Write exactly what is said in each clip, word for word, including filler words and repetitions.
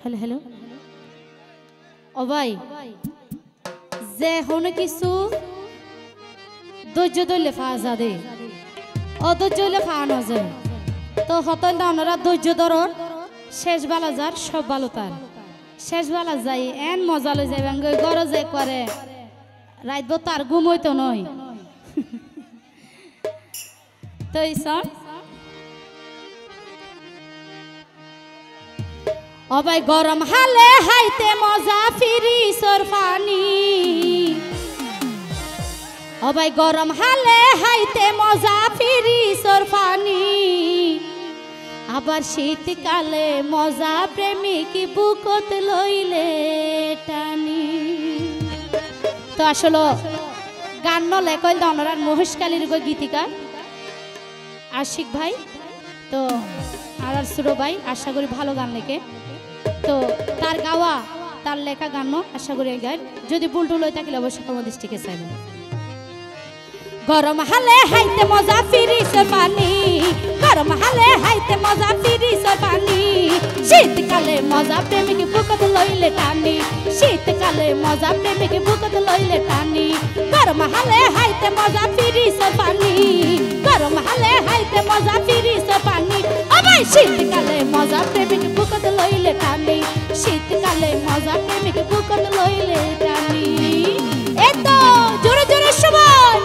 Hello hello ও ভাই যে হন কিছু ধৈর্য ধরলে পাওয়া যাবে অধৈর্য হলে পাওয়া না যায় তো হতল আপনারা ধৈর্য ধরুন শেষ বেলা যার সব ভালো তার শেষ বেলা যাই এন মজা লই যাইবেন গরজে করে রাত তার ঘুম হইতো নয় তো এই সব ও ভাই গরম হালে হাইতে মজা ফিরি সরফানি ও ভাই গরম হালে হাইতে মজা ফিরি সরফানি আবার শীতকালে মজা প্রেমিক বুকত লইলে টানি তো আসলে গান নলে কইল দনরার মহেশকালীর গো গীতিকার আশিক ভাই তো আর আর সুরো ভাই আশা করি ভালো গান লেখে তো তার গাওয়া তার লেখা গান আশা করি গাই যদি ভুল টুল হয়ে থাকলে অবশ্যই তোমার দৃষ্টিকে চাইবেন গরম হালে হাইতে মজা ফিরি পানি গরম হালে হাইতে মজা ফিরি পানি শীতকালে মজা প্রেমিক বুকত লইলে টানি শীতকালে মজা প্রেমিক বুকত লইলে টানি গরম হালে হাইতে মজা ফিরি পানি গরম হালে হাইতে মজা ফিরি পানি আবার শীতকালে মজা প্রেমিক বুকত লইলে টানি শীতকালে মজা প্রেমিক বুকত লইলে টানি এত জোরে জোরে সবাই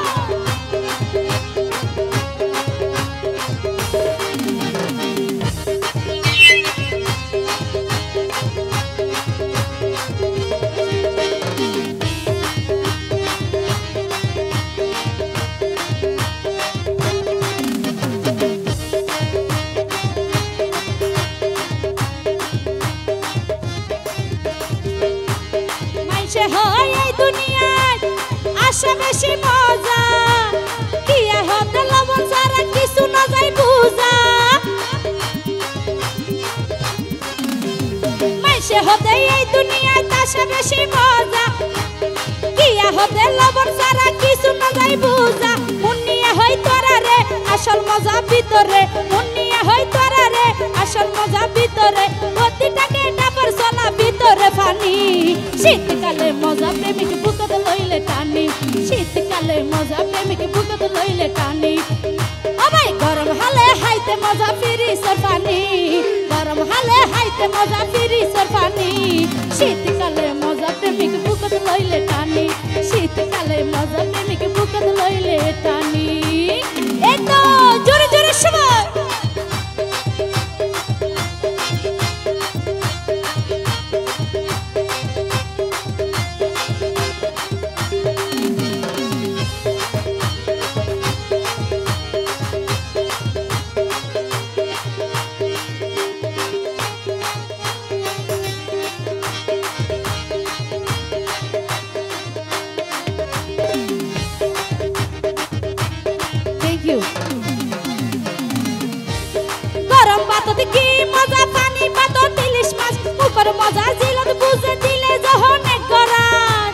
আশা বেশি মজা কি হতে লবণ সারা কিছু না যাই বুঝা মাইসে হতে এই দুনিয়ায় আশা বেশি মজা কি হতে লবণ সারা কিছু না যাই বুঝা মুন্নিয়া হই তোরা রে আসল মজা ভিতরে মুন্নিয়া হই তোরা রে আসল মজা ভিতরে প্রতিটাকে ডাবর সোনা ভিতরে পানি শীতকালে মজা প্রেমিক বুকত লইলে টানি শীতকালে মজা প্রেমিক বুকত লইলে টানি ও ভাই গরম হালে হাইতে মজা ফিরি সরফানি গরম হালে হাইতে মজা ফিরি সরফানি শীতকালে মজা প্রেমিক বুকত লইলে টানি শীতকালে মজা প্রেমিক বুকত লইলে টানি এত জোরে জোরে সবাই গরম বাতত কি মজা পানি বাতত ইলিশ মাছ উপর মজা জিলত বুঝে দিলে যখন এক গরাস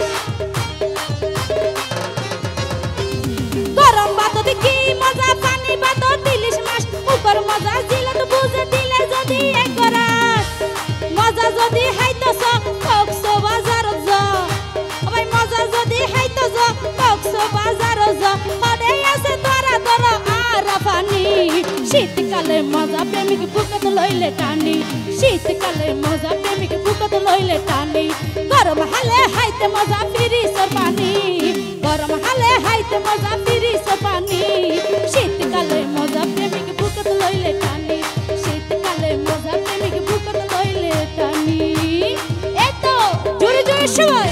গরম বাতত কি মজা পানি বাতত ইলিশ মাছ উপর মজা জিলত বুঝে দিলে যদি এক গরাস মজা যদি হাইতছ কক্সো বাজার য ওই মজা যদি হাইতছ কক্সো বাজার য মনে আছে তোরা তোরা আর পানি শীতকালে মজা প্রেমিক বুকত লইলে টানি শীতকালে মজা প্রেমিক বুকত লইলে টানি গরম হালে হাইতে মজা ফিরি পানি গরম হালে হাইতে মজা ফিরি পানি শীতকালে মজা প্রেমিক বুকত লইলে টানি শীতকালে মজা প্রেমিক বুকত লইলে টানি এত জোরে জোরে সবাই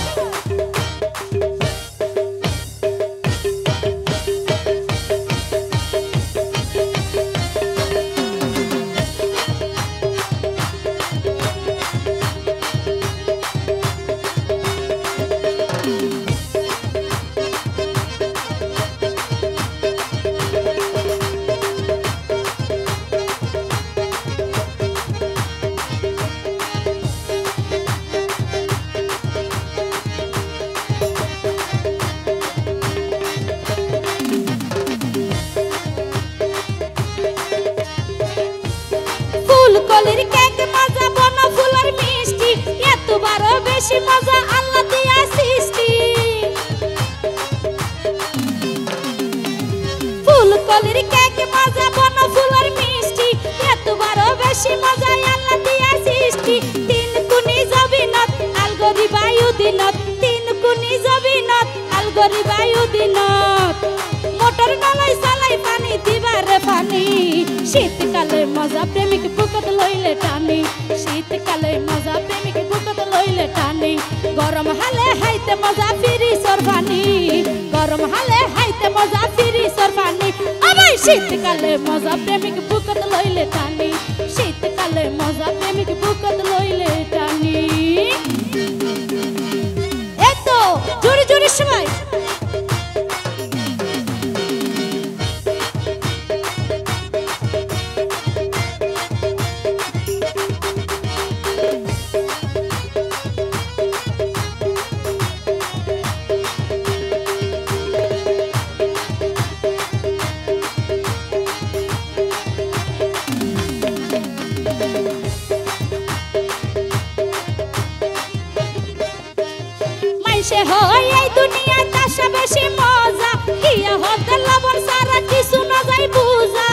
শীতকালে মজা প্রেমিক বুকত লইলে টানি শীতকালে মজা প্রেমিক বুকত লইলে টানি গরম হালে হাইতে মজা ফিরি সরবানি গরম হালে হাইতে মজা ফিরি সরবানি আমায় শীতকালে মজা প্রেমিক বুকত লইলে টানি শীতকালে মজা প্রেমিক বুকত লইলে টানি এতো জোরে জোরে সবাই সে হয় এই দুনিয়া তাসা বেশি মজা কিয়া হতে লবণ সারা কিছু না যাই বুঝা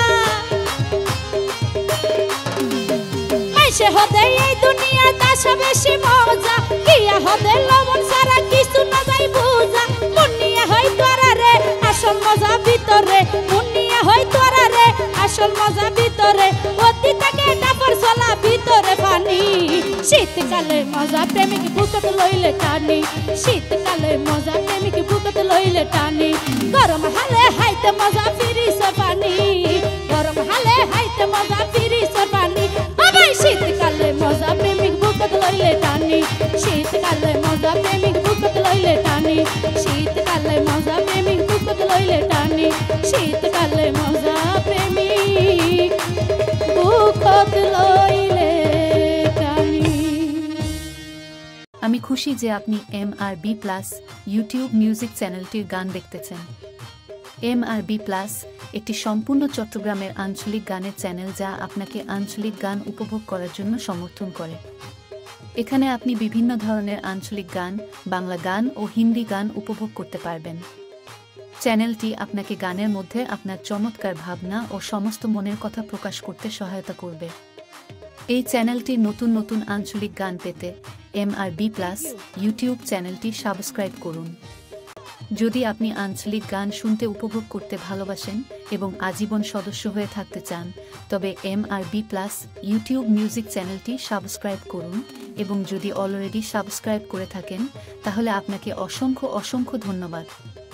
সে হতে এই দুনিয়া তাসা বেশি মজা কিয়া হতে লবণ সারা কিছু না যাই বুঝা মুন্নিয়া হয় তোরা রে আসল মজা ভিতরে মুন্নিয়া হয় তোরা রে আসল মজা ভিতরে অতি থাকে ডাবর চলা ভিতরে পানি শীতকালে মজা প্রেমিক বুকত লইলে টানি শীতকালে মজা প্রেমিক বুকত লইলে টানি গরম হালে হাইতে মজা ফিরি সরবানি গরম হালে হাইতে মজা ফিরি সরবানি আমায় শীতকালে মজা প্রেমিক বুকত লইলে টানি শীতকালে মজা প্রেমিক বুকত লইলে টানি শীতকালে মজা প্রেমিক বুকত লইলে টানি শীতকালে মজা প্রেমিক বুকত লইলে টানি। আমি খুশি যে আপনি M R B plus YouTube music চ্যানেলটির গান দেখতেছেন। এম আর বি প্লাস একটি সম্পূর্ণ চট্টগ্রামের আঞ্চলিক গানের চ্যানেল যা আপনাকে আঞ্চলিক গান উপভোগ করার জন্য সমর্থন করে। এখানে আপনি বিভিন্ন ধরনের আঞ্চলিক গান, বাংলা গান ও হিন্দি গান উপভোগ করতে পারবেন। চ্যানেলটি আপনাকে গানের মধ্যে আপনার চমৎকার ভাবনা ও সমস্ত মনের কথা প্রকাশ করতে সহায়তা করবে। এই চ্যানেলটির নতুন নতুন আঞ্চলিক গান পেতে M R B plus YouTube চ্যানেলটি সাবস্ক্রাইব করুন। যদি আপনি আঞ্চলিক গান শুনতে উপভোগ করতে ভালোবাসেন এবং আজীবন সদস্য হয়ে থাকতে চান তবে M R B plus YouTube music চ্যানেলটি সাবস্ক্রাইব করুন এবং যদি অলরেডি সাবস্ক্রাইব করে থাকেন তাহলে আপনাকে অসংখ্য অসংখ্য ধন্যবাদ।